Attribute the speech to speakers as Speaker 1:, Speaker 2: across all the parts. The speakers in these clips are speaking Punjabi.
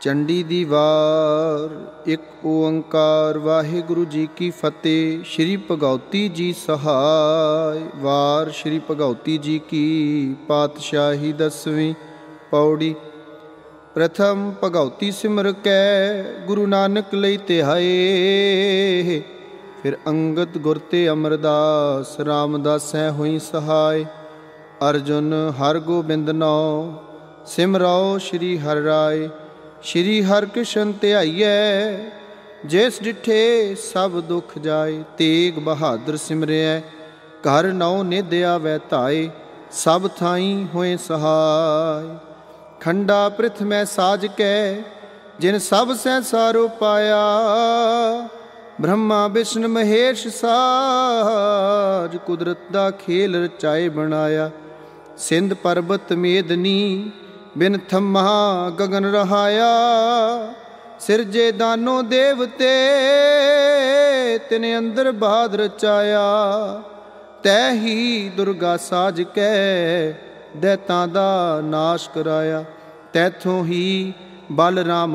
Speaker 1: ਚੰਡੀ ਦੀ ਵਾਰ। ਇੱਕ ਓੰਕਾਰ ਵਾਹਿਗੁਰੂ ਜੀ ਕੀ ਫਤਿਹ। ਸ਼੍ਰੀ ਭਗਉਤੀ ਜੀ ਸਹਾਇ। ਵਾਰ ਸ਼੍ਰੀ ਭਗਉਤੀ ਜੀ ਕੀ ਪਾਤਸ਼ਾਹੀ 10ਵੀਂ ਪੌੜੀ। ਪ੍ਰਥਮ ਭਗਉਤੀ ਸਿਮਰ ਕੈ ਗੁਰੂ ਨਾਨਕ ਲਈ ਧਿਆਏ। ਫਿਰ ਅੰਗਦ ਗੁਰ ਤੇ ਅਮਰਦਾਸ ਰਾਮਦਾਸੈ ਹੋਈ ਸਹਾਇ। ਅਰਜੁਨ ਹਰ ਗੋਬਿੰਦ ਨਾਉ ਸਿਮਰਉ ਸ਼੍ਰੀ ਹਰਿ ਰਾਏ। ਸ਼੍ਰੀ ਹਰਿਕ੍ਰਿਸ਼ਨ ਧਿਆਈਐ ਜਿਸ ਡਿਠੇ ਸਭ ਦੁਖ ਜਾਏ। ਤੇਗ ਬਹਾਦਰ ਸਿਮਰਿਐ ਘਰ ਨੌ ਨਿਧ ਆਵੈ ਧਾਏ। ਸਭ ਥਾਈਂ ਹੋਏ ਸਹਾਇ। ਖੰਡਾ ਪ੍ਰਿਥ ਮੈਂ ਸਾਜ ਕੈ ਜਿਨ ਸਭ ਸੰਸਾਰੋ ਪਾਇਆ। ਬ੍ਰਹਮਾ ਵਿਸ਼ਨ ਮਹੇਸ਼ ਸਾਜ ਕੁਦਰਤ ਦਾ ਖੇਲ ਰਚਾਏ ਬਣਾਇਆ। ਸਿੰਧ ਪਰਬਤ ਮੇਦਨੀ ਬਿਨ ਥੰਮਾ ਗਗਨ ਰਹਾਇਆ। ਸਿਰਜੇ ਦਾਨੋ ਦੇਵਤੇ ਤਿਨ ਅੰਦਰ ਬਾਦ ਰਚਾਇਆ। ਤੈ ਹੀ ਦੁਰਗਾ ਸਾਜ ਕੈ ਦੈਤਾਂ ਦਾ ਨਾਸ਼ ਕਰਾਇਆ। ਤੈਥੋਂ ਹੀ ਬਲ ਰਾਮ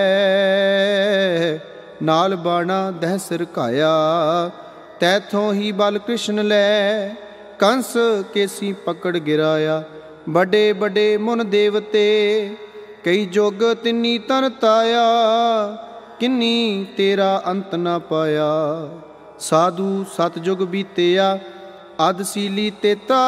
Speaker 1: ਲੈ ਨਾਲ ਬਾਣਾ ਦਹਿ ਸਿਰਕਾਇਆ। ਤੈਥੋਂ ਹੀ ਬਲ ਕ੍ਰਿਸ਼ਨ ਲੈ ਕੰਸ ਕੇਸੀ ਪਕੜ ਗਿਰਾਇਆ। ਵੱਡੇ ਵੱਡੇ ਮੁਨ ਦੇਵਤੇ ਕਈ ਜੁਗ ਤਿੰਨੀ ਤਨ ਤਾਇਆ। ਕਿੰਨੀ ਤੇਰਾ ਅੰਤ ਨਾ ਪਾਇਆ। ਸਾਧੂ ਸਤਜੁਗ ਬੀਤਿਆ ਅਧ ਸੀਲੀ ਤੇਤਾ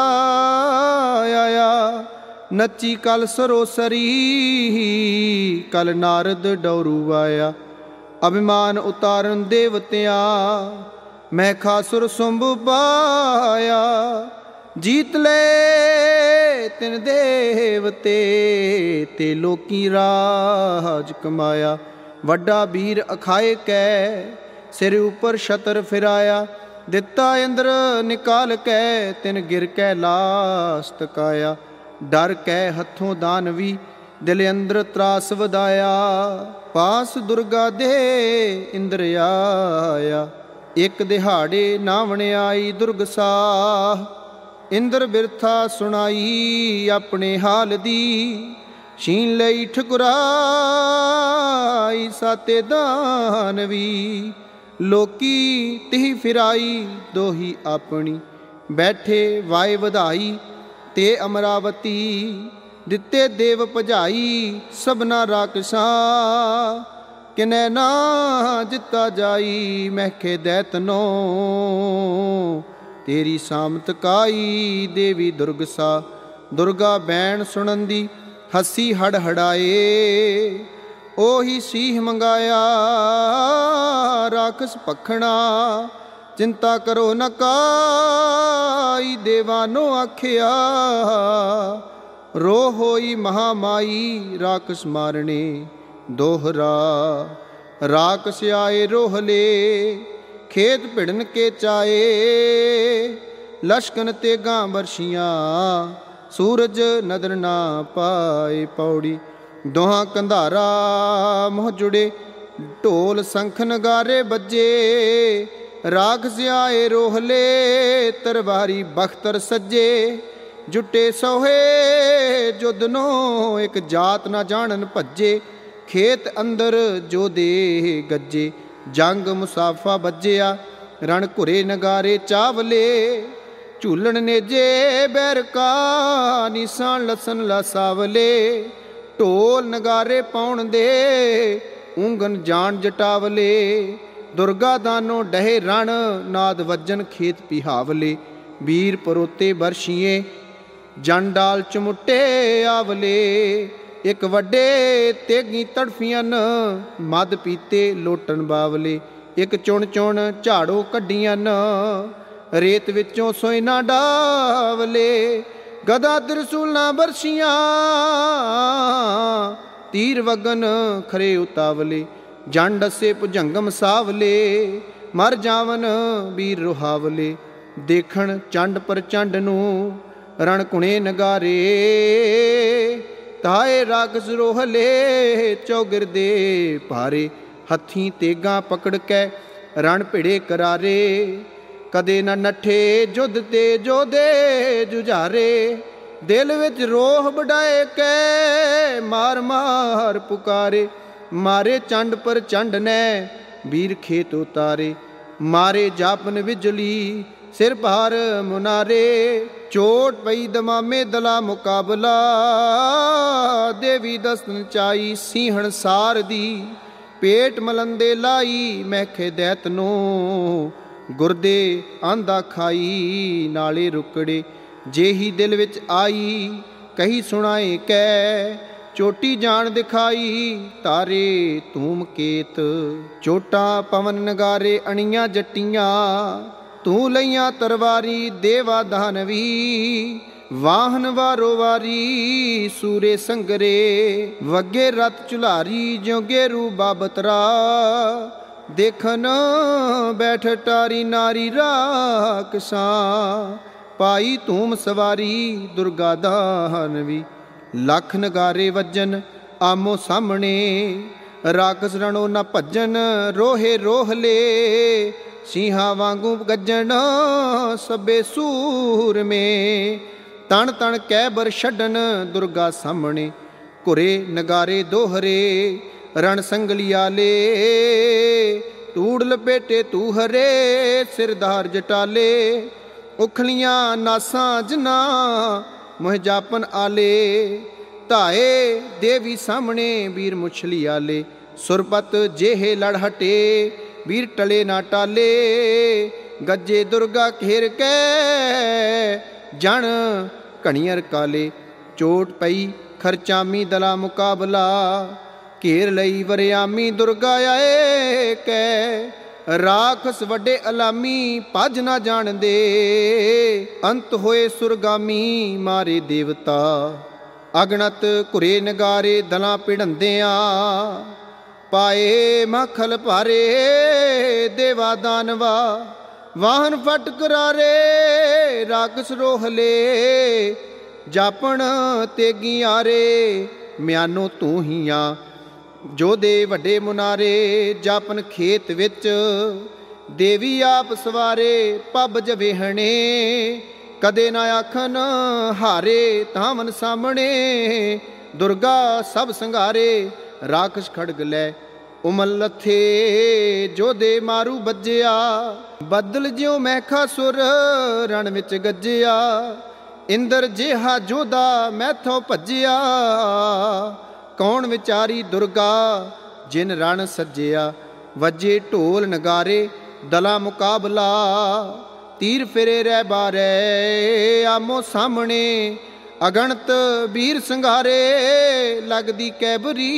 Speaker 1: ਆਇਆ। ਨੱਚੀ ਕਲ ਸਰੋਸਰੀ ਕਲ ਨਾਰਦ ਡੌਰੂ ਆਇਆ। ਅਭਿਮਾਨ ਉਤਾਰਨ ਦੇਵਤਿਆਂ ਮੈਂ ਖਾਸੁਰ ਸੁੰਭ ਪਾਇਆ। ਜੀਤ ਲੈ ਤਿਨ ਦੇਵਤੇ ਤੇ ਲੋਕੀ ਰਾਜ ਕਮਾਇਆ। ਵੱਡਾ ਵੀਰ ਅਖਾਏ ਕੈ ਸਿਰ ਉਪਰ ਛਤਰ ਫਿਰਾਇਆ। ਦਿੱਤਾ ਇੰਦਰ ਨਿਕਾਲ ਕੈ ਤਿਨ ਗਿਰ ਕੈ ਲਾਸ ਤਕਾਇਆ। ਡਰ ਕੈ ਹੱਥੋਂ ਦਾਨਵੀ ਦਿਲ ਅੰਦਰ ਤਰਾਸ ਵਧਾਇਆ। ਪਾਸ ਦੁਰਗਾ ਦੇ ਇੰਦਰ ਆਇਆ। ਇੱਕ ਦਿਹਾੜੇ ਨਾਵਣ ਆਈ ਦੁਰਗ ਸਾਹ। ਇੰਦਰ ਬਿਰਥਾ ਸੁਣਾਈ ਆਪਣੇ ਹਾਲ ਦੀ। ਛੀਨ ਲਈ ਠਕੁਰਾਈ ਸਾਤੇ ਦਾਨਵੀ। ਲੋਕੀ ਤਿਹ ਫਿਰਾਈ ਦੋਹੀ ਆਪਣੀ। ਬੈਠੇ ਵਾਏ ਵਧਾਈ ਤੇ ਅਮਰਾਵਤੀ। ਦਿੱਤੇ ਦੇਵ ਭਜਾਈ ਸਭਨਾ ਰਾਕਸ਼ਾਂ। ਕਿਨੈ ਨਾ ਜਿੱਤਾ ਜਾਈ ਮਹਿਖੇ ਦੈਤਨੋ। ਤੇਰੀ ਸਾਮਤ ਕਾਈ ਦੇਵੀ ਦੁਰਗਸਾ। ਦੁਰਗਾ ਬੈਣ ਸੁਣਨ ਦੀ ਹੱਸੀ ਹੜ ਹੜਾਏ। ਉਹੀ ਸੀਹ ਮੰਗਾਇਆ ਰਾਖਸ ਭਖਣਾ। ਚਿੰਤਾ ਕਰੋ ਨ ਕਾਈ ਦੇਵਾਨੋ ਆਖਿਆ। ਰੋ ਹੋਈ ਮਹਾਮਾਈ ਰਾਕਸ ਮਾਰਣੇ ਦੋਹਰਾ। ਰਾਕਸ ਆਏ ਰੋਹਲੇ ਖੇਤ ਭਿੜਨ ਕੇ ਚਾਏ। ਲਸ਼ਕਨ ਤੇਗਾਂ ਵਰਸ਼ੀਆਂ ਸੂਰਜ ਨਦਰ ਨਾ ਪਾਏ। ਪੌੜੀ। ਦੋਹਾਂ ਕੰਧਾਰਾ ਮੋਹ ਜੁੜੇ ਢੋਲ ਸੰਖ ਨਗਾਰੇ ਬੱਜੇ। ਰਾਖਸ ਆਏ ਰੋਹਲੇ ਤਰਵਾਰੀ ਬਖਤਰ ਸੱਜੇ। ਜੁੱਟੇ ਸੋਹੇ ਜੁੱਧਨੋਂ ਇੱਕ ਜਾਤ ਨਾ ਜਾਣਨ ਭੱਜੇ। ਖੇਤ ਅੰਦਰ ਜੋਧੇ ਗੱਜੇ ਜੰਗ ਮੁਸਾਫਾ ਬੱਜਿਆ। ਰਣ ਘੁਰੇ ਨਗਾਰੇ ਚਾਵਲੇ ਝੂਲਣ ਨੇਜੇ ਬੈਰਕਾ। ਨਿਸ਼ਾਨ ਲਸਨ ਲਸਾਵਲੇ ਢੋਲ ਨਗਾਰੇ ਪਾਉਣ ਦੇ। ਉਂਗਨ ਜਾਣ ਜਟਾਵਲੇ ਦੁਰਗਾ ਦਾਨੋ ਡਹੇ ਰਣ ਨਾਦ ਵੱਜਨ ਖੇਤ ਪਿਹਾਵਲੇ। ਵੀਰ ਪਰੋਤੇ ਬਰਸ਼ੀਏ ਜੰਡਾਲ ਚਮੁੱਟੇ ਆਵਲੇ। ਇੱਕ ਵੱਡੇ ਤੇਗੀ ਤੜਫੀਆਂ ਮਦ ਪੀਤੇ ਲੋਟਣ ਬਾਵਲੇ। ਇੱਕ ਚੁਣ ਚੁਣ ਝਾੜੋ ਕੱਢੀਆਂ ਰੇਤ ਵਿੱਚੋਂ ਸੋਇਨਾ ਡਾਵਲੇ। ਗਦਾ ਤਿਰਸੂਲਾਂ ਬਰਸ਼ੀਆਂ ਤੀਰ ਵਗਨ ਖਰੇ ਉਤਾਵਲੇ। ਜੰਡ ਅਸੇ ਭੁਜੰਗਮ ਸਾਵਲੇ ਮਰ ਜਾਵਨ ਵੀਰ ਰੁਹਾਵਲੇ। ਦੇਖਣ ਚੰਡ ਪ੍ਰਚੰਡ ਨੂੰ ਰਣ ਕੁਣੇ ਨਗਾਰੇ। ਤਾਏ ਰਾਕਸ ਰੋਹਲੇ ਚੌਗਿਰ ਦੇ ਭਾਰੇ। ਹੱਥੀਂ ਤੇਗਾਂ ਪਕੜ ਕੇ ਰਣ ਭਿੜੇ ਕਰਾਰੇ। ਕਦੇ ਨਾ ਨੱਠੇ ਜੁੱਧ ਤੇ ਜੋਧੇ ਜੁਝਾਰੇ। दिल विच रोह बढ़ाए कै मार मार पुकारे। मारे चंड पर चंड ने वीर खेत उतारे। मारे जापन बिजली सिर भार मुनारे। चोट पई दमामे दला मुकाबला देवी दसन चाई सीहण सार दी। पेट मलंदे लाई मैखे दैत नो गुरदे आंदा खाई नाले रुकड़े। जेही दिल विच आई कही सुनाए कै चोटी जान दिखाई तारे धूम केत। चोटा पवन नगारे अणियां जट्टियां तू लईयां तरवारी देवा दानवी। वाहन वारो वारी सूरे संगरे वगे रत चुलारी जोगे रू बाबतरा। देखन बैठ टारी नारी राकसा पाई धूम सवारी दुर्गा दानवी। लख नगारे वजन आमो सामने राकस रणो न भजन रोहे रोहले। सिंहा वांगू गजन सबे सूर में तन तन कैबर छड्डन दुर्गा सामने। घुरे नगारे दोहरे रण संगलियाले तूड़ लपेटे तू हरे सिरदार जटाले। उखलियां नासां जना मोह जापन आले धाए देवी सामने वीर मुछली आले। सुरपत जेहे लड़ हटे वीर टले ना टाले। गज्जे दुर्गा घेर के जन घणियर काले। चोट पई खरचामी दला मुकाबला घेर लई वरियामी दुर्गा आए कै। राखस वड्डे अलामी भज ना जान दे अंत होए सुरगामी मारे देवता। अगणत घुरे नगारे दलां भिड़ंदियां पाए मखल भारे देवा दानवा। वाहन फट करारे राकस रोहले जापन तेगी आरे। म्यानो तू ही आ जोधे वड्डे मुनारे। जापन खेत विच देवी आप सवारे पब जवेहणे। कदे ना आखन हारे तावन सामने। दुर्गा सब संघारे राकस खड़ग लै उमल लथे जोधे मारू बज्जिया। बदल ज्यों मैखा सुर रण विच गज्जिया। इंद्र जिहा जोधा मैथों भज्जिया। कौन विचारी दुर्गा जिन रण सज्जिया। वजे ढोल नगारे दला मुकाबला तीर फिरे रै बारे आमो सामने। अगणत वीर संघारे लगदी कैबरी।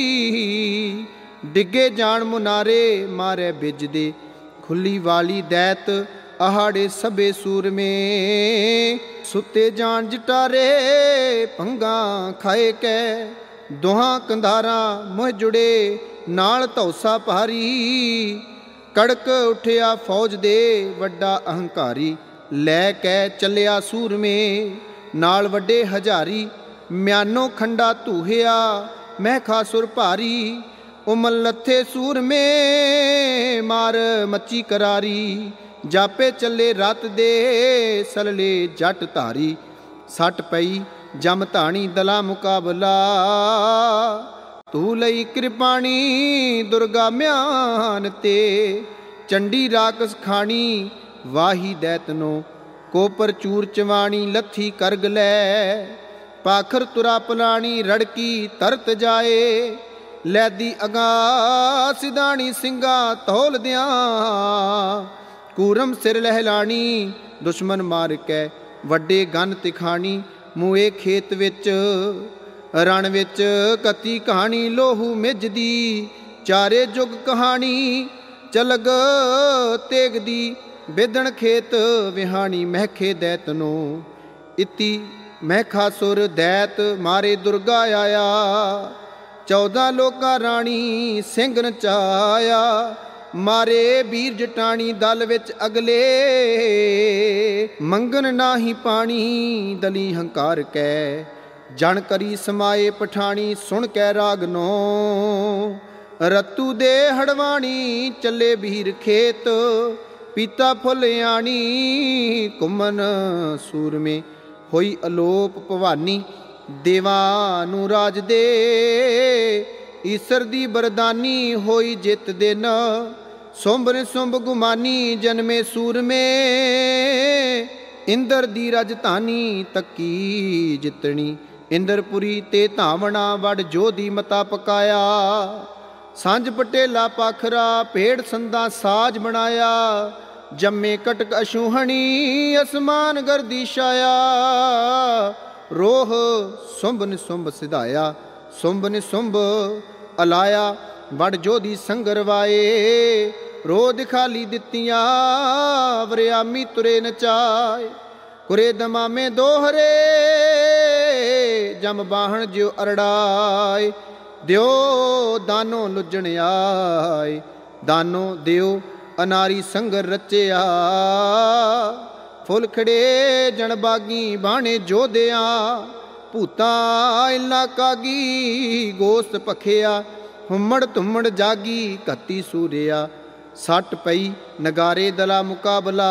Speaker 1: डिगे जान मुनारे मारे बिजदे। खुली वाली दैत आहाड़े सबे सूर में। सुते जान जटारे पंगा खाए कै। दोहां कंधारा मुह जुड़े नाल धौसा भारी। कड़क उठिया फौज दे वड्डा अहंकारी। लै कै चलिया सूर में नाल वड्डे हजारी। म्यानो खंडा धूहिया महखासुर भारी। उमल लथे सूर में मार मची करारी। जापे चले रत दे सलले जट धारी। सट पई जम धाणी दला मुकाबला तू लई कृपाणी दुर्गा म्यान ते। चंडी राकस खानी वाही दैतनो कोपर चूर चवाणी लथी करग लै। पाखर तुरा पलाणी रड़की तरत जाए। लैदी अगा सिदाणी सिंगा तोल दियां। कूरम सिर लहलाणी दुश्मन मार कै वड्डे गन तिखाणी। मूए खेत विच रण विच कती कहानी लोहू मिजदी। चारे जुग कहानी चलग तेगदी। बेदण खेत विहाणी महखे दैतनो। इति महखासुर दैत मारे दुर्गा आया। 14 लोका राणी ਸਿੰਘ ਨਚਾਇਆ। मारे वीर जटाणी दल विच अगले। मंगन नाही पानी दली हंकार कै। जन करी समाए पठाणी सुन कै रागनो। रतू दे हड़वाणी चले वीर खेत। पीता फुल आणी घुमन सूर में ਹੋਈ ਅਲੋਪ ਭਵਾਨੀ। ਦੇਵਾਂ ਨੂੰ ਰਾਜ ਦੇ ਈਸਰ ਦੀ ਬਰਦਾਨੀ, ਹੋਈ ਜਿੱਤ ਦਿਨ ਸੁੰਭ ਨਿਸੁੰਭ ਗੁਮਾਨੀ। ਜਨਮੇ ਸੂਰਮੇ ਇੰਦਰ ਦੀ ਰਾਜਧਾਨੀ, ਤੱਕੀ ਜਿੱਤਣੀ ਇੰਦਰਪੁਰੀ ਤੇ ਧਾਵਣਾ। ਵਡ ਜੋਧੀ ਮਤਾ ਪਕਾਇਆ, ਸਾਂਝ ਪਟੇਲਾ ਪਾਖਰਾ। ਭੇੜ ਸੰਦਾ ਸਾਜ ਬਣਾਇਆ, ਜੰਮੇ ਕਟਕ ਅਸ਼ੂਹਣੀ। ਅਸਮਾਨ ਗਰਦੀ ਛਾਇਆ, ਰੋਹ ਸੁੰਭ ਨਿਸੁੰਭ ਸਿਧਾਇਆ। ਸੁੰਭ ਨਿਸੁੰਭ ਅਲਾਇਆ, ਵਡ ਜੋਧੀ ਸੰਗਰ ਵਾਏ। ਰੋਧ ਖਾਲੀ ਦਿੱਤੀਆਂ, ਵਰਿਆਮੀ ਤੁਰੇ ਨਚਾਏ। ਕੁਰੇ ਦਮਾਮੇ ਦੋਹਰੇ, ਜਮ ਬਾਹਣ ਜਿਉ ਅਰੜਾਏ। ਦਿਓ ਦਾਨੋ ਲੁੱਜਣ ਆਏ, ਦਾਨੋ ਦਿਓ ਅਨਾਰੀ ਸੰਗਰ ਰਚਿਆ। ਫੁੱਲ ਖੜੇ ਜਣ ਬਾਗੀ, ਬਾਣੇ ਜੋਧਿਆਂ। ਭੂਤਾਂ ਇਲਾ ਕਾਗੀ, ਗੋਸਤ ਭਖਿਆ। ਹੁਮੜ ਧੁੰਮੜ ਜਾਗੀ, ਘੱਤੀ ਸੂਰਿਆ। ਸੱਟ ਪਈ ਨਗਾਰੇ ਦਲਾ ਮੁਕਾਬਲਾ।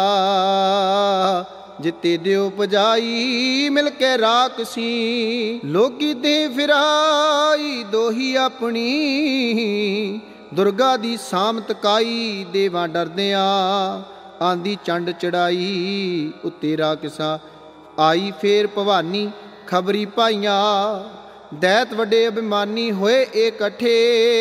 Speaker 1: ਜਿੱਤੇ ਦਿਓ ਪਜਾਈ, ਮਿਲ ਕੇ ਰਾਖਸੀ। ਲੋਕੀ ਦੇ ਫਿਰਾਈ, ਦੋਹੀ ਆਪਣੀ। ਦੁਰਗਾ ਦੀ ਸਾਮਤ ਕਾਈ, ਦੇਵਾਂ ਡਰਦਿਆਂ। ਆਂਦੀ ਚੰਡ ਚੜਾਈ, ਉੱਤੇ ਰਾਖਸਾ ਆਈ। ਫੇਰ ਭਵਾਨੀ ਖਬਰੀ ਪਾਈਆਂ, ਦੈਤ ਵੱਡੇ ਅਭਿਮਾਨੀ ਹੋਏ ਇਕੱਠੇ।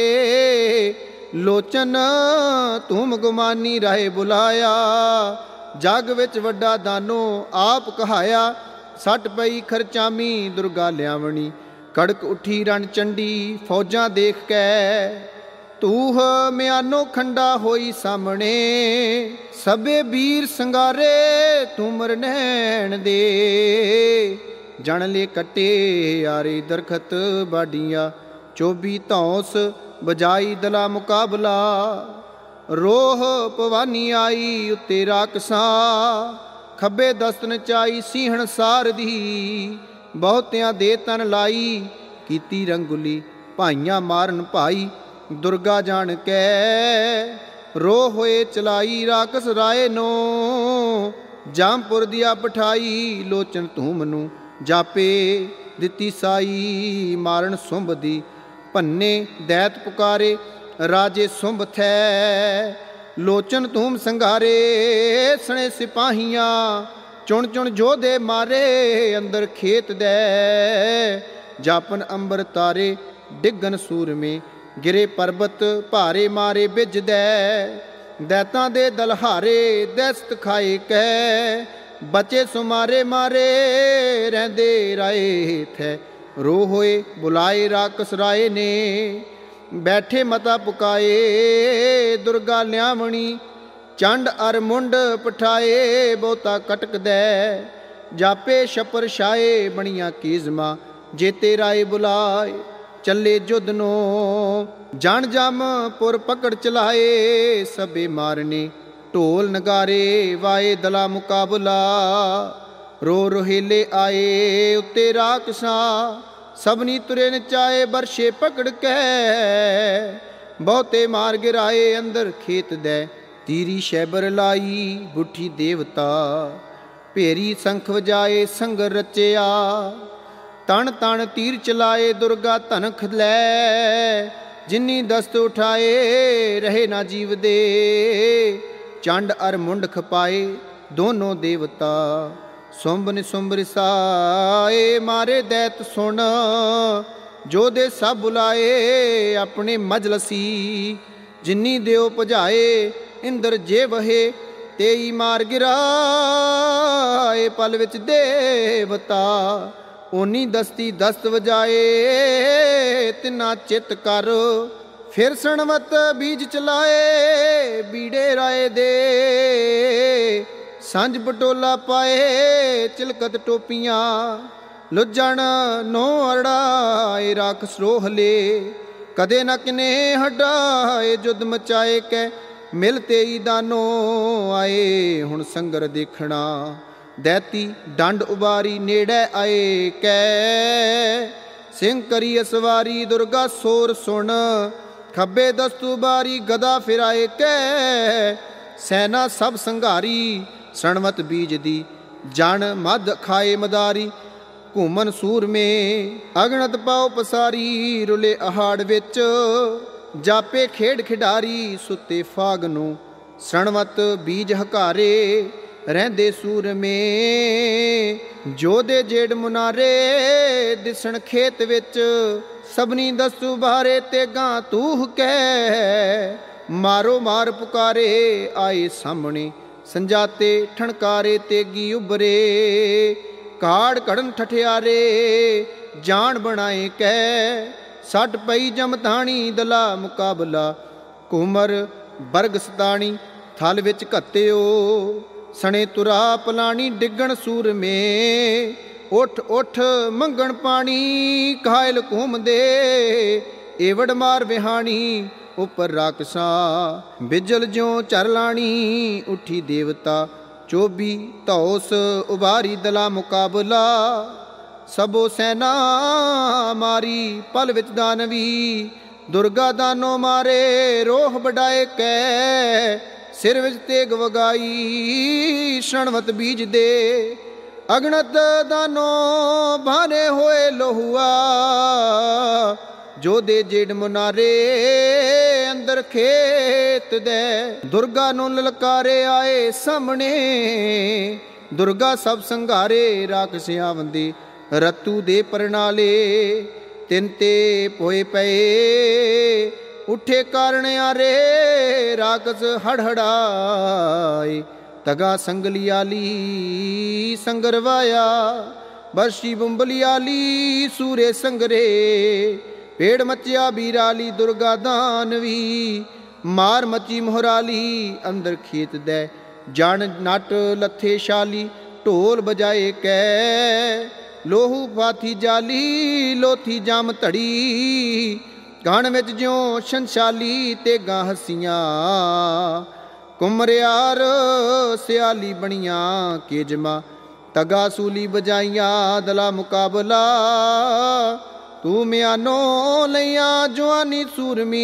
Speaker 1: ਲੋਚਨ ਧੂਮ ਗੁਮਾਨੀ, ਰਾਹੇ ਬੁਲਾਇਆ। ਜਗ ਵਿੱਚ ਵੱਡਾ ਦਾਨੋ ਆਪ ਕਹਾਇਆ। ਸੱਟ ਪਈ ਖਰਚਾਮੀ, ਦੁਰਗਾ ਲਿਆਵਣੀ। ਕੜਕ ਉੱਠੀ ਰਣ ਚੰਡੀ, ਫੌਜਾਂ ਦੇਖ ਕੇ। ਧੂਹ ਮਿਆਨੋ ਖੰਡਾ ਹੋਈ ਸਾਹਮਣੇ। ਸਭੇ ਵੀਰ ਸੰਗਾਰੇ, ਤੁਮਰ ਨੈਣ ਦੇ। ਜਣ ਲੈ ਕੱਟੇ ਆਰੇ ਦਰਖਤ ਬਾਡੀਆਂ। 24 ਧੌਂਸ ਬਜਾਈ ਦਲਾ ਮੁਕਾਬਲਾ। ਰੋਹ ਭਵਾਨੀ ਆਈ, ਉੱਤੇ ਰਾਖਸਾਂ। ਖੱਬੇ ਦਸਤ ਨਚਾਈ, ਸੀਹਣ ਸਾਰਦੀ। ਬਹੁਤਿਆਂ ਦੇ ਤਨ ਲਾਈ, ਕੀਤੀ ਰੰਗੁਲੀ। ਭਾਈਆਂ ਮਾਰਨ ਭਾਈ, ਦੁਰਗਾ ਜਾਣ ਕੇ। ਰੋ ਹੋਏ ਚਲਾਈ, ਰਾਕਸ ਰਾਏ ਨੂੰ। ਜਾਮਪੁਰ ਦੀਆਂ ਪਠਾਈ, ਲੋਚਨ ਧੂਮ ਨੂੰ। ਜਾਪੇ ਦਿੱਤੀ ਸਾਈ, ਮਾਰਨ ਸੁੰਭ ਦੀ। ਭੰਨੇ ਦੈਤ ਪੁਕਾਰੇ, ਰਾਜੇ ਸੁੰਭ ਥੈ। ਲੋਚਨ ਧੂਮ ਸੰਘਾਰੇ, ਸਣੇ ਸਿਪਾਹੀਆਂ। ਚੁਣ ਚੁਣ ਜੋਧੇ ਮਾਰੇ, ਅੰਦਰ ਖੇਤ ਦੇ। ਜਾਪਨ ਅੰਬਰ ਤਾਰੇ, ਡਿੱਗਨ ਸੂਰਮੇ। ਗਿਰੇ ਪਰਬਤ ਭਾਰੇ, ਮਾਰੇ ਬਿਜਦੈ। ਦੈਤਾਂ ਦੇ ਦਲਹਾਰੇ, ਦਸਤ ਖਾਏ ਕਹਿ। ਬਚੇ ਸੁਮਾਰੇ ਮਾਰੇ, ਰਹਿੰਦੇ ਰਾਏ ਥੈ। ਰੋ ਹੋਏ ਬੁਲਾਏ, ਰਾਕਸ ਰਾਏ ਨੇ। ਬੈਠੇ ਮਤਾ ਪੁਕਾਏ, ਦੁਰਗਾ ਲਿਆਵਣੀ। ਚੰਡ ਅਰ ਮੁੰਡ ਪਠਾਏ, ਬਹੁਤਾ ਕਟਕਦੈ। ਜਾਪੇ ਛਪਰ ਛਾਏ, ਬਣੀਆਂ ਕੀਜ਼ਮਾਂ। ਜੇਤੇ ਰਾਏ ਬੁਲਾਏ, ਚੱਲੇ ਜੁੱਧ ਨੂੰ। ਜਣ ਜਮ ਪੁਰ ਪਕੜ ਚਲਾਏ, ਸਭੇ ਮਾਰਨੇ। ਢੋਲ ਨਗਾਰੇ ਵਾਏ, ਦਲਾ ਮੁਕਾਬਲਾ। ਰੋ ਰੋਹੇਲੇ ਆਏ, ਉੱਤੇ ਰਾਖਸਾਂ। ਸਭਨੀ ਤੁਰੇ ਨਚਾਏ, ਬਰਸ਼ੇ ਪਕੜ ਕੇ। ਬਹੁਤੇ ਮਾਰ ਗਿਰਾਏ, ਅੰਦਰ ਖੇਤ ਦੇ। ਤੀਰੀ ਸ਼ੈਬਰ ਲਾਈ, ਬੁੱਠੀ ਦੇਵਤਾ। ਭੇਰੀ ਸੰਖ ਵਜਾਏ, ਸੰਗਰ ਰਚਿਆ। ਤਣ ਤਣ ਤੀਰ ਚਲਾਏ, ਦੁਰਗਾ ਧਨਖ ਲੈ। ਜਿਨੀ ਦਸਤ ਉਠਾਏ, ਰਹੇ ਨਾ ਜੀਵ ਦੇ। ਚੰਡ ਅਰ ਮੁੰਡ ਖਪਾਏ, ਦੋਨੋਂ ਦੇਵਤਾ। ਸੁੰਭ ਨਿਸੁੰਭ ਰਿਸਾਏ, ਮਾਰੇ ਦੈਤ ਸੁਣ। ਜੋਧੇ ਸਭ ਬੁਲਾਏ, ਆਪਣੇ ਮਜਲਸੀ। ਜਿਨੀ ਦਿਓ ਭਜਾਏ, ਇੰਦਰ ਜੇ ਵਹੇ। ਤੇਈ ਮਾਰ ਗਿਰਾਏ, ਪਲ ਵਿੱਚ ਦੇਵਤਾ। ਓਨੀ ਦਸਤੀ ਦਸਤ ਵਜਾਏ, ਤਿਨਾ ਚਿੱਤ ਕਰ। ਫਿਰ ਸਣਵਤ ਬੀਜ ਚਲਾਏ, ਬੀੜੇ ਰਾਏ ਦੇ। ਸਾਂਝ ਪਟੋਲਾ ਪਾਏ, ਚਿਲਕਤ ਟੋਪੀਆਂ। ਲੁੱਜਣ ਨੋ ਅਰੜਾਏ, ਰਾਖਸ ਰੋਹ ਲੇ। ਕਦੇ ਨਾ ਕਿਨੇ ਹਟਾਏ, ਜੁੱਧ ਮਚਾਏ ਕੈ। ਮਿਲ ਤੇਈ ਦਾਨੋ ਆਏ, ਹੁਣ ਸੰਗਰ ਦੇਖਣਾ। ਦੈਤੀ ਡੰਡ ਉਬਾਰੀ, ਨੇੜੇ ਆਏ ਕੈ। ਸਿੰਘ ਕਰੀ ਅਸਵਾਰੀ, ਦੁਰਗਾ ਸੋਰ ਸੁਣ। ਖੱਬੇ ਦਸਤੂ ਬਾਰੀ, ਗਦਾ ਫਿਰਾਏ ਕੈ। ਸੈਨਾ ਸਭ ਸੰਘਾਰੀ, ਸਣਵਤ ਬੀਜ ਦੀ। ਜਨ ਮਦ ਖਾਏ ਮਦਾਰੀ। ਘੂਮਨ ਸੂਰਮੇ ਅਗਣਤ ਪਾਉ ਪਸਾਰੀ। ਰੁਲੇ ਅਹਾੜ ਵਿੱਚ ਜਾਪੇ ਖੇਡ ਖਿਡਾਰੀ। ਸੁੱਤੇ ਫਾਗ ਨੂੰ ਸਣਵਤ ਬੀਜ ਹਕਾਰੇ। ਰਹਿੰਦੇ ਸੂਰਮੇ ਜੋਧੇ ਜੇੜ ਮੁਨਾਰੇ। ਦਿਸਣ ਖੇਤ ਵਿੱਚ ਸਭਨੀ ਦਸੂ ਬਾਰੇ। ਤੇ ਗਾਂ ਤੂਹ ਕਹਿ ਮਾਰੋ ਮਾਰ ਪੁਕਾਰੇ। ਆਏ ਸਾਹਮਣੇ ਸੰਜਾਤੇ ਠਣਕਾਰੇ। ਤੇਗੀ ਉਭਰੇ ਕਾੜ ਘੜਨ ਠਠਿਆਰੇ। ਜਾਨ ਬਣਾਏ ਕਹਿ ਸੱਟ ਪਈ ਜਮਤਾਣੀ। ਦਲਾ ਮੁਕਾਬਲਾ ਘੂਮਰ ਬਰਗ ਸਤਾਣੀ। ਥਲ ਵਿੱਚ ਘੱਤਿਓ ਸਣੇ ਤੁਰਾ ਪਲਾਣੀ। ਡਿੱਗਣ ਸੂਰਮੇ ਉੱਠ ਉੱਠ ਮੰਗਣ ਪਾਣੀ। ਘਾਇਲ ਘੂਮਦੇ ਏਵੜ ਮਾਰ ਵਿਹਾਣੀ। ਉੱਪਰ ਰਾਕਸਾਂ ਬਿਜਲ ਜਿਉ ਝਰ ਲਾਣੀ। ਉੱਠੀ ਦੇਵਤਾ ਚੋਬੀ ਧੌਸ ਉਬਾਰੀ। ਦਲਾ ਮੁਕਾਬਲਾ ਸਭੋ ਸੈਨਾ ਮਾਰੀ। ਪਲ ਵਿੱਚ ਦਾਨਵੀ ਦੁਰਗਾ ਦਾਨੋ ਮਾਰੇ। ਰੋਹ ਵਡਾਏ ਕੈ ਸਿਰ ਵਿੱਚ ਤੇਗ ਵਗਾਈ। ਸ਼ਣਵਤ ਬੀਜ ਦੇ ਅਗਣਤ ਦਾਨੋ ਭਾਨੇ ਹੋਏ ਲੋਹੁਆ। ਜੋਧੇ ਜੇੜ ਮੁਨਾਰੇ ਅੰਦਰ ਖੇਤ ਦੇ। ਦੁਰਗਾ ਨੂੰ ਲਲਕਾਰੇ ਆਏ ਸਾਹਮਣੇ। ਦੁਰਗਾ ਸਭ ਸੰਘਾਰੇ। ਰਾਖਸਿਆਂ ਵੰਦੇ ਰਤੂ ਦੇ ਪਰਨਾਲੇ। ਤਿੰਨ ਤੇ ਪੋਏ ਪਏ ਉੱਠੇ ਕਾਰਨ ਆਰੇ। ਰਾਕਸ ਹੜਹੜਾਏ ਤਗਾ ਸੰਗਲੀਆਲੀ। ਸੰਗਰ ਵਾਇਆ ਬਰਸ਼ੀ ਬੰਬਲੀਆਲੀ। ਸੂਰੇ ਸੰਗਰੇ ਪੇੜ ਮੱਚਿਆ ਬੀਰਾਲੀ। ਦੁਰਗਾ ਦਾਨਵੀ ਮਾਰ ਮਚੀ ਮੋਹਰਾਲੀ। ਅੰਦਰ ਖੇਤ ਦੇ ਜਣ ਨਟ ਲੱਥੇ ਸ਼ਾਲੀ। ਢੋਲ ਬਜਾਏ ਕੈ ਲੋਹੂ ਫਾਥੀ ਜਾਲੀ। ਲੋਥੀ ਜਮ ਧੜੀ ਗਣ ਵਿੱਚ ਜਿਉ ਸ਼ੰਸ਼ਾਲੀ। ਤੇ ਗਾਂ ਹੱਸੀਆਂ ਕੁਮਰਿਆਰ ਸਿਆਲੀ ਬਣੀਆਂ। ਕੇਜਮਾ ਤਗਾ ਸੂਲੀ ਬਜਾਈਆਂ। ਦਲਾ ਮੁਕਾਬਲਾ ਤੂੰ ਮਿਆਨੋ ਲਈਆਂ। ਜਵਾਨੀ ਸੂਰਮੀ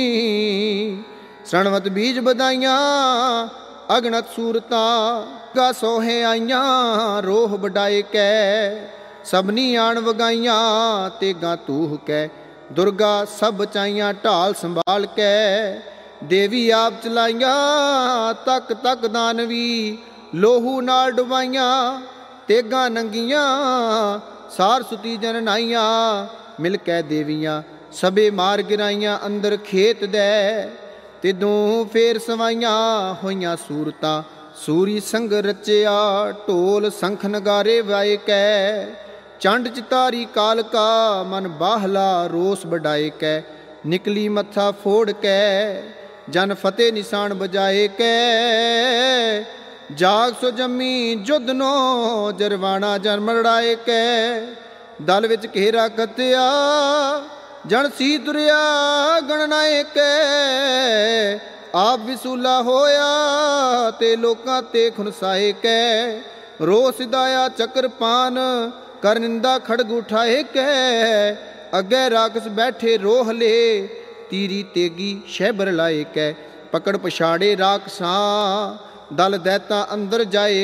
Speaker 1: ਸਣਵਤ ਬੀਜ ਬਦਾਈਆਂ। ਅਗਣਤ ਸੂਰਤਾਂ ਗਾ ਸੋਹੇ ਆਈਆਂ। ਰੋਹ ਵਡਾਏ ਕੈ ਸਭਨੀ ਆਣ ਵਗਾਈਆਂ। ਤੇ ਗਾ ਤੂਹ ਕੈ ਦੁਰਗਾ ਸਭ ਚਾਈਆਂ। ਢਾਲ ਸੰਭਾਲ ਕੈ ਦੇਵੀ ਆਪ ਚਲਾਈਆਂ। ਤੱਕ ਤੱਕ ਦਾਨਵੀ ਲੋਹੂ ਨਾਲ ਡੁਬਾਈਆਂ। ਤੇਗਾਂ ਨੰਗੀਆਂ ਸਾਰ ਸੁਤੀ ਜਨ ਨਾਈਆਂ। ਮਿਲ ਕੇ ਦੇਵੀਆਂ ਸਭੇ ਮਾਰ ਗਿਰਾਈਆਂ। ਅੰਦਰ ਖੇਤ ਦੇ ਤਿਦੋਂ ਫੇਰ ਸਵਾਈਆਂ ਹੋਈਆਂ ਸੂਰਤਾਂ। ਸੂਰੀ ਸੰਗ ਰਚਿਆ ਢੋਲ ਸੰਖ ਨਗਾਰੇ ਵਾਏ ਕੈ। ਚੰਡ ਚਿਤਾਰੀ ਕਾਲਕਾ ਮਨ ਬਾਹਲਾ। ਰੋਸ ਵਡਾਏ ਕੈ ਨਿਕਲੀ ਮੱਥਾ ਫੋੜ ਕੈ। ਜਨ ਫਤਿਹ ਨਿਸ਼ਾਨ ਬਜਾਏ ਕੈ। ਜਾਗ ਸੋ ਜੰਮੀ ਜੁੱਧ ਨੋ ਜਰਵਾਣਾ ਜਨ ਮਰੜਾਏ ਕੈ। ਦਲ ਵਿੱਚ ਘੇਰਾ ਕੱਤਿਆ ਜਨ ਸੀ ਤੁਰਿਆ ਗਣਨਾਏ ਕੈ। ਆਪ ਵਿਸੂਲਾ ਹੋਇਆ ਤੇ ਲੋਕਾਂ ਤੇ ਖੁਨਸਾਏ ਕੈ। ਰੋ ਸਿਦਾਇਆ ਚੱਕਰਪਾਨ ਕਰ ਨਿੰਦਾ ਖੜਗ ਉਠਾਏ ਕੈ। ਅੱਗੇ ਰਾਕਸ ਬੈਠੇ ਰੋਹਲੇ ਤੀਰੀ ਤੇਗੀ ਸ਼ਹਿਬਰ ਲਾਏ ਕੈ। ਪਕੜ ਪਛਾੜੇ ਰਾਕਸਾਂ ਦਲ ਦੈਤਾ ਅੰਦਰ ਜਾਏ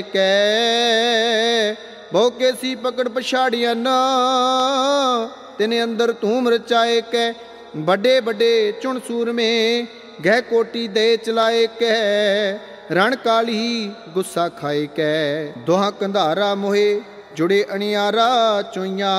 Speaker 1: ਕੈ। ਬਹੁਕੇ ਸੀ ਪਕੜ ਪਛਾੜੀਆਂ ਨਾ ਤਿਨੇ ਅੰਦਰ ਧੂਮ ਰਚਾਏ ਕੈ। ਵੱਡੇ ਵੱਡੇ ਚੁਣ ਸੂਰਮੇ ਗਹਿ ਕੋਟੀ ਦੇ ਚਲਾਏ ਕੈ। ਰਣ ਕਾਲੀ ਗੁੱਸਾ ਖਾਏ ਕੈ। ਦੋਹਾਂ ਕੰਧਾਰਾ ਮੋਹੇ ਜੁੜੇ ਅਣਿਆਰਾ ਚੋਈਆਂ।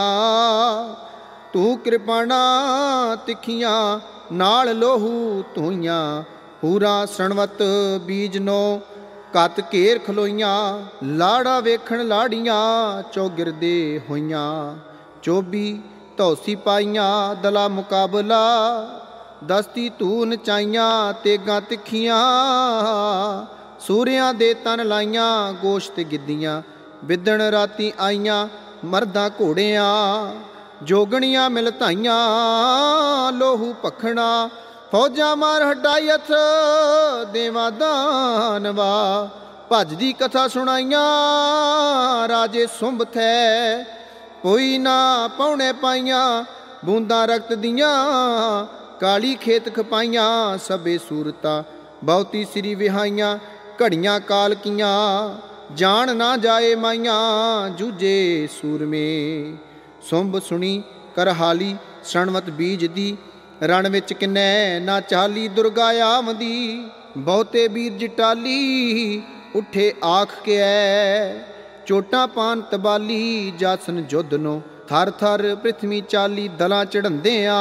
Speaker 1: ਤੂੰ ਕਿਰਪਾਣਾ ਤਿੱਖੀਆਂ ਨਾਲ ਲੋਹੂ ਧੋਈਆਂ। ਪੂਰਾ ਸਣਵਤ ਬੀਜ ਨੋ ਕੱਤ ਘੇਰ ਖਲੋਈਆਂ। ਲਾੜਾ ਵੇਖਣ ਲਾੜੀਆਂ ਚੌਗਿਰਦੇ ਹੋਈਆਂ। ਚੋਬੀ ਧੌਸੀ ਪਾਈਆਂ ਦਲਾ ਮੁਕਾਬਲਾ। ਦਸਤੀ ਧੂ ਨਚਾਈਆਂ ਤੇਗਾਂ ਤਿੱਖੀਆਂ। ਸੂਰਿਆਂ ਦੇ ਤਨ ਲਾਈਆਂ ਗੋਸ਼ਤ ਗਿੱਦੀਆਂ। ਵਿਦਣ ਰਾਤੀ ਆਈਆਂ ਮਰਦਾਂ ਘੋੜਿਆਂ। ਜੋਗਣੀਆਂ ਮਿਲ ਧਾਈਆਂ ਲੋਹੂ ਭਖਣਾ। ਫੌਜਾਂ ਮਾਰ ਹਟਾਈ ਹੱਥ ਦੇਵਾ ਦਾਨਵਾ। ਭੱਜਦੀ ਕਥਾ ਸੁਣਾਈਆਂ ਰਾਜੇ ਸੁੰਭ ਥੈ। ਕੋਈ ਨਾ ਪਾਉਣੇ ਪਾਈਆਂ ਬੂੰਦਾਂ ਰਕਤ ਦੀਆਂ। ਕਾਲੀ ਖੇਤ ਖਪਾਈਆਂ ਸਭੇ ਸੂਰਤਾਂ ਬਹੁਤੀ ਸ੍ਰੀ ਵਿਹਾਈਆਂ। ਘੜੀਆਂ ਕਾਲ ਕੀਆਂ जान ना जाए माइयां जूझे सूरमे। सुंब सुनी करहाली सणवत बीज दी, रण विच किन्नै ना चाली दुर्गा आमदी। बहुते बीर जटाली उठे आख के चोटां पान तबाली। जासन जुद्ध नो थर थर पृथ्वी चाली, दलां चढ़ंदियां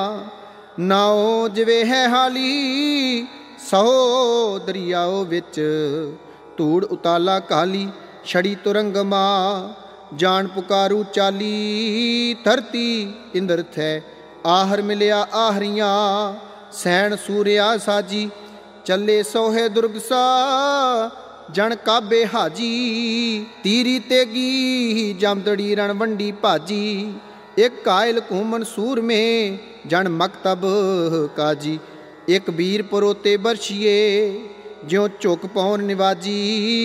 Speaker 1: नाओ जिवे है हाली। सहो दरियाओ विच धूड़ उताला काली, छड़ी तुरंग मां जान पुकारू चाली। धरती इंद्र थे आहर मिलिया आहरियां, सैन सूर्या साजी चले सोहे दुर्ग सा। जन काबे हाजी तीरी तेगी, जमदड़ी रणवंडी भाजी। एक कायल घूमन सूर में जन मकतब काजी। एक बीर परोते बरछिए ज्यों झुक पौन निवाजी।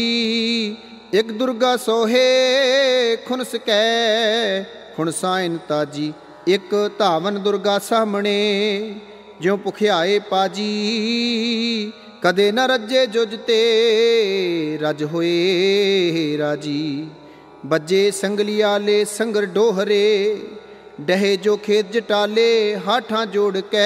Speaker 1: एक दुर्गा सोहे खुनस कै खुनसाइन ताजी। एक धावन दुर्गा सामने ज्यों भुखियाए पाजी। कदे न रजे जुजते रज होए राजी। बजे संगलियाले संगर डोहरे, डहे जो खेत जटाले हाठां जोड़ कै।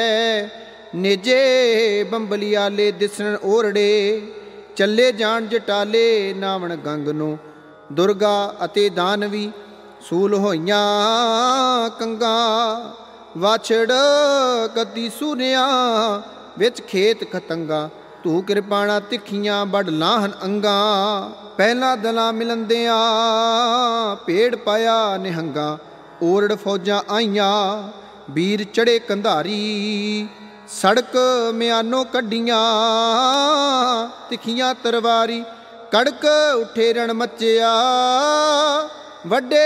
Speaker 1: नेजे बंबलियाले दिसन ओरड़े, चले जान जटाले नावण गंग नो। दुर्गा अते दानवी सूल होइयां कंगा, वाछड़ कदी सूरिया विच खेत खतंगा। तू कृपाणा तिखियां बड़ लाहन अंगा। पहला दला मिलंदियां भेड़ पाया निहंगा। ओरड़ फौजां आईयां बीर चढ़े कंधारी। सड़क म्यानो कड्डियां तिखियां तरवारी। कड़क उठे रण मचिया वड्डे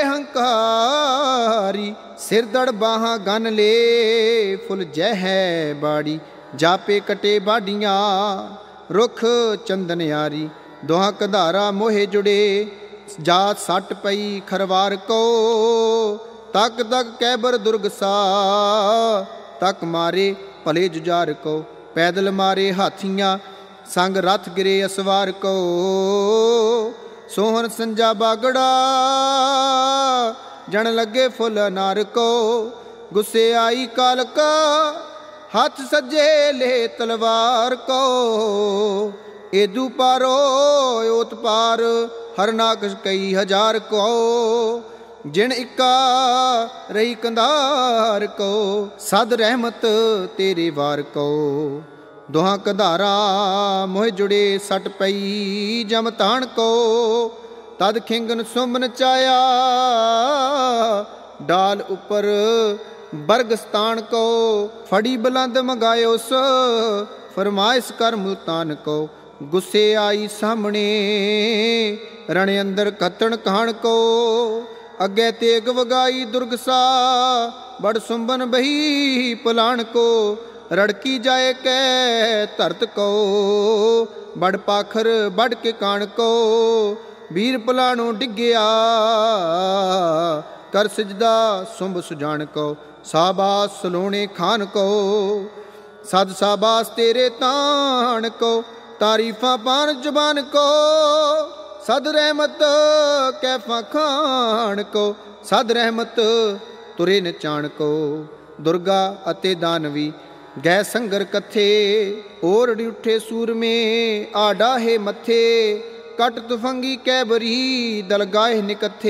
Speaker 1: हंकारी। सिरदड़ बाहां गन ले फुल जह बाड़ी। जापे कटे बाडियां रुख चंदन यारी। दोहां कंधारा मोहे जुड़े जात सट पई खरवार को। तक तक कैबर दुर्ग सा तक मारे भले जुजार को। पैदल मारे हाथियां संग रथ गिरे असवार को। सोहन संजा बागड़ा जन लगे फुल अनार को। गुस्से आई कालका हाथ सज्जे ले तलवार को। एदू पारो ओत पार हरनाकश कई हजार को। जिन इक्का रही कंधार को, सद रहमत तेरे वार को। दोहां कंधारा मोह जुड़े सट पई जम ताण को। तद खिंगन सुमन चाया डाल उपर बरग स्थान को। फड़ी बुलंद मंगायो सो फरमाइश कर मुल्तान को। गुस्से आई सामने रण अंदर कतण कहान को। अगे तेग वगाई दुर्ग सा बड़ सुंबन बही पलान को। रड़की जाए कै धरत को बड़ पाखर बढ़ के कान को। वीर पलानो डिग्या कर सिजदा सुंब सुजान को। साबास सलोने खान को सद साबास तेरे तान को। तारीफा पान जुबान को सद रहमत कैफा खान को। सद रहमत तुरे नचान को। दुर्गा अते दानवी गै संगर कथे। ओरड़ उठे सूर में आडाहे मथे। कट तुफंगी कैबरी दल गाहे निकथे।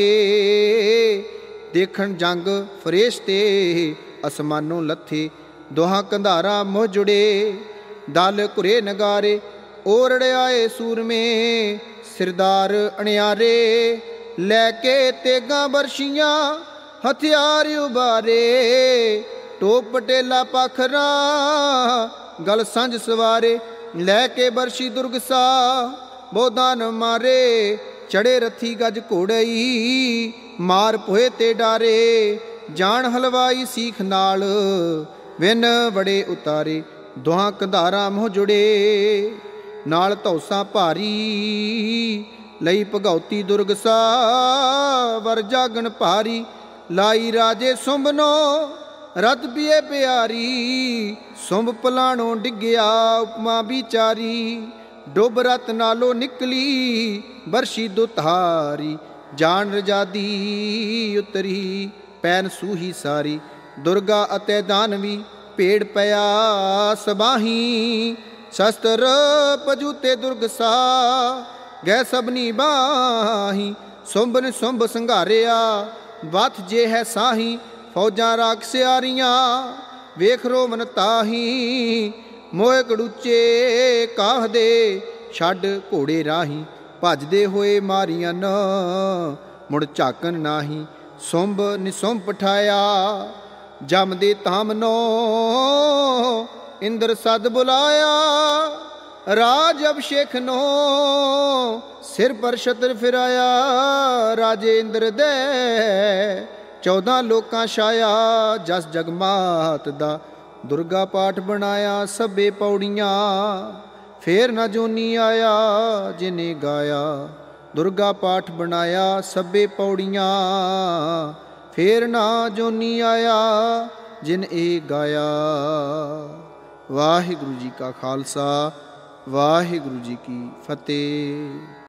Speaker 1: देखण जंग फरेशते असमानों लथे। दोहां कंधारा मोह जुड़े दल घुरे नगारे। ओरड़ आए सूर में सिरदार अणियारे। लैके तेगा बरछियां हथियार उबारे। टोप पटेला पाखरा गल संज सवारे। लैके बरछी दुर्ग सा बोधान मारे। चढ़े रथी गज घोड़ई मार पोए ते डारे। जान हलवाई सीख नाल विन बड़े उतारे। दोहां कंधारा मोह जुड़े नाल धौसा भारी। लई भगौती दुर्ग सा वर जागन भारी। लाई राजे सुंब नो रत पिए प्यारी। सुंब पलाणों डिग्या उपमा बिचारी। डुब रत नालो निकली बरशी दुतारी, जान रजादी उतरी पैन सूही सारी। दुर्गा अते दानवी भेड़ पया सबाही, शस्त्र पजूते दुर्ग सा गै सबनी बाही। सुंभ ने सुंभ संघारिया बथ जे है साही, फौजां राखसियारियां वेख रोमन ताही। मोए कड़ूचे काहदे छड़ घोड़े राही, भजदे होए मारियां न मुड़ झाकन नाही। सुंभ निसुंभ पठाया जमदे तामनो, इंद्र सद बुलाया राज अभिषेक नो। सिर पर छत्र फिराया राजे इंद्र दे, 14 लोकां छाया जस जगमात दा। दुर्गा पाठ बनाया सभे पौड़ियाँ, फेर न जोनी आया जिने गाया। दुर्गा पाठ बनाया सभे पौड़ियाँ, फेर ना जोनी आया जिन ए गाया। वाहिगुरु जी का खालसा, वाहिगुरु जी की फतेह।